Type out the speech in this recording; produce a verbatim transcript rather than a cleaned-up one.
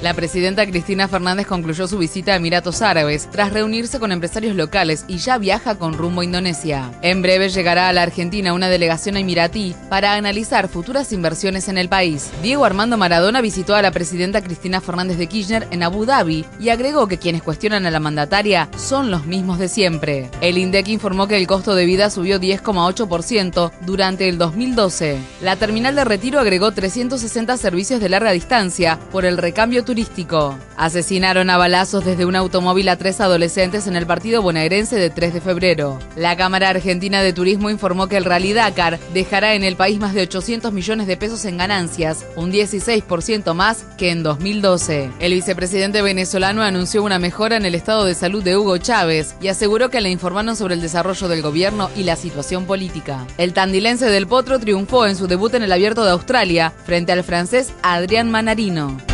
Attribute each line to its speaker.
Speaker 1: La presidenta Cristina Fernández concluyó su visita a Emiratos Árabes tras reunirse con empresarios locales y ya viaja con rumbo a Indonesia. En breve llegará a la Argentina una delegación emiratí para analizar futuras inversiones en el país. Diego Armando Maradona visitó a la presidenta Cristina Fernández de Kirchner en Abu Dhabi y agregó que quienes cuestionan a la mandataria son los mismos de siempre. El INDEC informó que el costo de vida subió diez coma ocho por ciento durante el dos mil doce. La terminal de Retiro agregó trescientos sesenta servicios de larga distancia por el recambio turístico. turístico. Asesinaron a balazos desde un automóvil a tres adolescentes en el partido bonaerense de tres de febrero. La Cámara Argentina de Turismo informó que el Rally Dakar dejará en el país más de ochocientos millones de pesos en ganancias, un dieciséis por ciento más que en dos mil doce. El vicepresidente venezolano anunció una mejora en el estado de salud de Hugo Chávez y aseguró que le informaron sobre el desarrollo del gobierno y la situación política. El tandilense del Potro triunfó en su debut en el Abierto de Australia frente al francés Adrián Manarino.